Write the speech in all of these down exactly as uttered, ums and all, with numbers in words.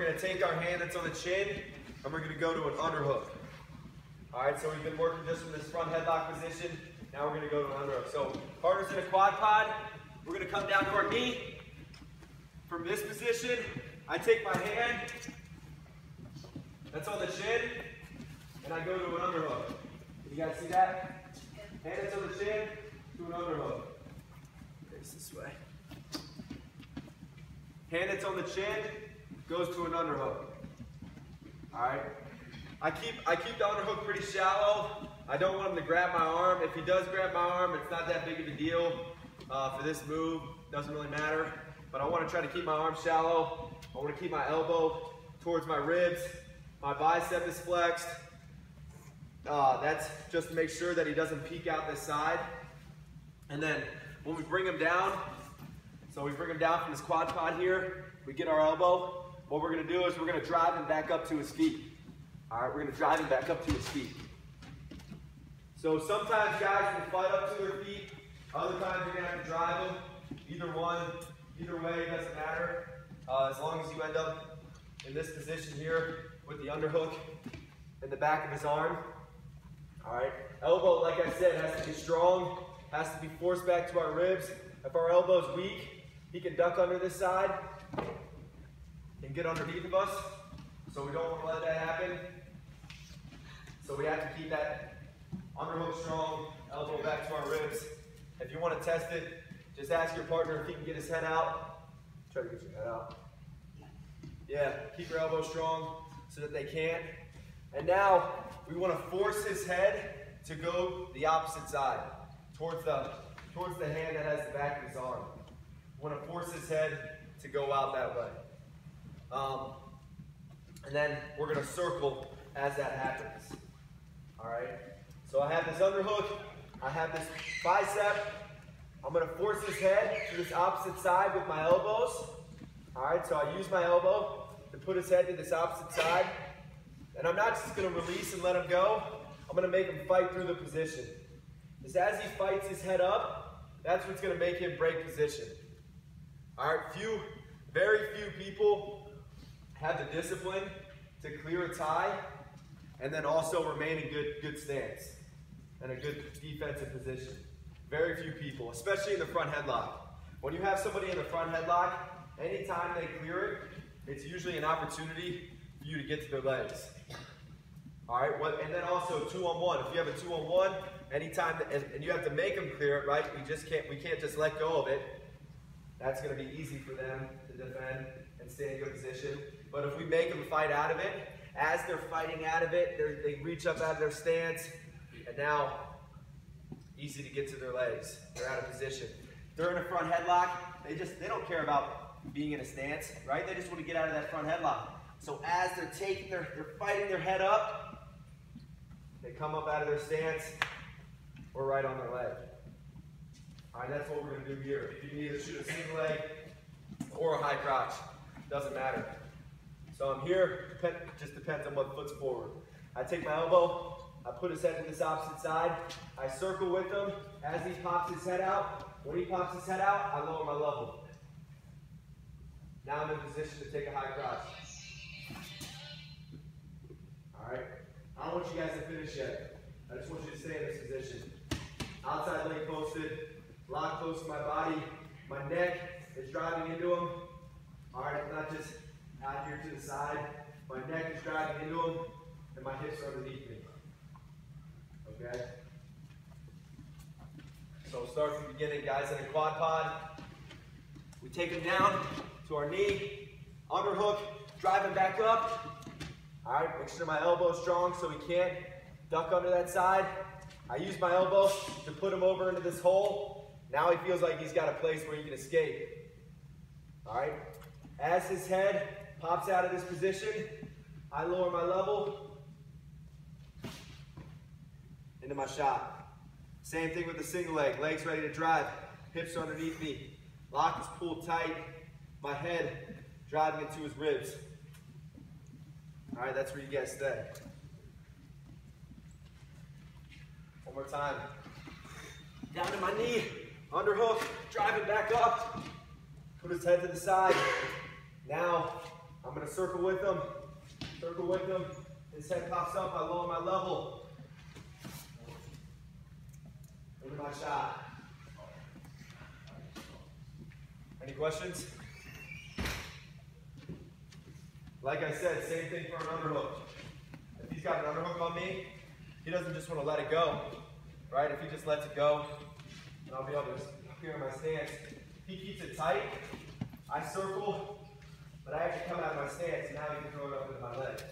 gonna take our hand that's on the chin and we're gonna go to an underhook. All right, so we've been working just from this front headlock position. Now we're gonna go to an underhook. So partners in a quad pod, we're gonna come down to our knee. From this position, I take my hand that's on the chin and I go to an underhook. You guys see that? Hand that's on the chin to an underhook. Face this way. Hand that's on the chin goes to an underhook. All right. I keep I keep the underhook pretty shallow. I don't want him to grab my arm. If he does grab my arm, it's not that big of a deal uh, for this move. Doesn't really matter. But I want to try to keep my arm shallow. I want to keep my elbow towards my ribs. My bicep is flexed. Uh, that's just to make sure that he doesn't peek out this side. And then when we bring him down, so we bring him down from this quad pod here, we get our elbow. What we're gonna do is we're gonna drive him back up to his feet. All right, we're gonna drive him back up to his feet. So sometimes guys will fight up to their feet. Other times you're gonna have to drive them. Either one, either way, it doesn't matter. Uh, as long as you end up in this position here with the underhook in the back of his arm. All right, elbow, like I said, has to be strong, has to be forced back to our ribs. If our elbow's weak, he can duck under this side and get underneath of us. So we don't want to let that happen. So we have to keep that underhook strong, elbow back to our ribs. If you want to test it, just ask your partner if he can get his head out. Try to get your head out. Yeah, keep your elbow strong so that they can't. And now we want to force his head to go the opposite side, towards the, towards the hand that has the back of his arm. We want to force his head to go out that way. Um, and then we're going to circle as that happens. All right. So I have this underhook. I have this bicep. I'm going to force his head to this opposite side with my elbows. All right. So I use my elbow to put his head to this opposite side. And I'm not just going to release and let him go. I'm going to make him fight through the position. Because as he fights his head up, that's what's going to make him break position. All right, few, very few people have the discipline to clear a tie and then also remain in good, good stance and a good defensive position. Very few people, especially in the front headlock. When you have somebody in the front headlock, anytime they clear it, it's usually an opportunity for you to get to their legs. All right, what, and then also two on one. If you have a two on one, anytime, that, and, and you have to make them clear it, right? We just can't, we can't just let go of it. That's going to be easy for them to defend and stay in good position. But if we make them fight out of it, as they're fighting out of it, they reach up out of their stance, and now easy to get to their legs. They're out of position. They're in a front headlock. They just they don't care about being in a stance, right? They just want to get out of that front headlock. So as they're taking their, they're fighting their head up, they come up out of their stance. We're right on their leg. All right, that's what we're going to do here. You can either shoot a single leg or a high crotch. Doesn't matter. So I'm here, it just depends on what foot's forward. I take my elbow, I put his head to this opposite side, I circle with him. As he pops his head out, when he pops his head out, I lower my level. Now I'm in position to take a high crotch. All right, I don't want you guys to finish yet. I just want you to stay in this position. Outside leg posted, lock close to my body. My neck is driving into him. All right, it's not just out here to the side. My neck is driving into him, and my hips are underneath me. Okay? So start from the beginning, guys, in a quad pod. We take him down to our knee, underhook, drive him back up. All right, make sure my elbow is strong so he can't duck under that side. I use my elbow to put him over into this hole. Now he feels like he's got a place where he can escape. All right? As his head pops out of this position, I lower my level into my shot. Same thing with the single leg. Legs ready to drive. Hips underneath me. Lock is pulled tight. My head driving into his ribs. All right, that's where you guys stay. One more time. Down to my knee, underhook, drive it back up. Put his head to the side. Now, I'm gonna circle with him, circle with him. His head pops up, I lower my level. Into my shot. Any questions? Like I said, same thing for an underhook. If he's got an underhook on me, he doesn't just want to let it go, right? If he just lets it go, then I'll be able to clear my stance. If he keeps it tight, I circle, but I actually come out of my stance, and now he can throw it up into my leg.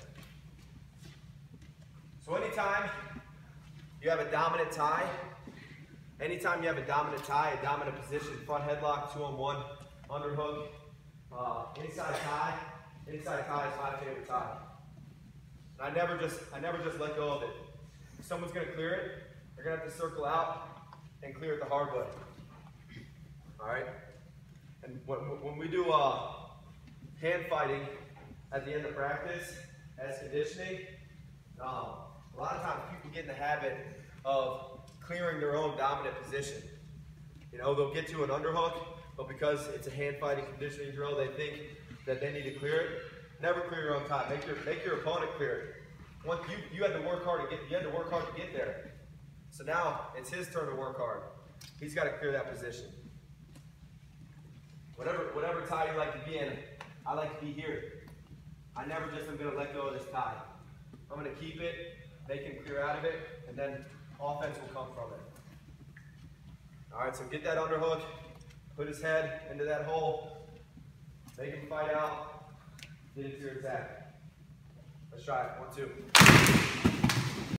So anytime you have a dominant tie, anytime you have a dominant tie, a dominant position, front headlock, two on one, underhook, uh, inside tie, inside tie is my favorite tie. And I never just, I never just let go of it. If someone's gonna clear it, they're gonna have to circle out and clear it the hard way. All right? And when, when we do uh, hand fighting at the end of practice as conditioning, um, a lot of times people get in the habit of clearing their own dominant position. You know, they'll get to an underhook, but because it's a hand fighting conditioning drill, they think that they need to clear it. Never clear your own time. Make your make your opponent clear it. Once you you had to work hard to get you had to work hard to get there. So now it's his turn to work hard. He's got to clear that position. Whatever whatever tie you like to be in, I like to be here. I never just am going to let go of this tie. I'm going to keep it, make him clear out of it, and then offense will come from it. All right, so get that underhook, put his head into that hole, make him fight out, get into your attack. Let's try it. One, two.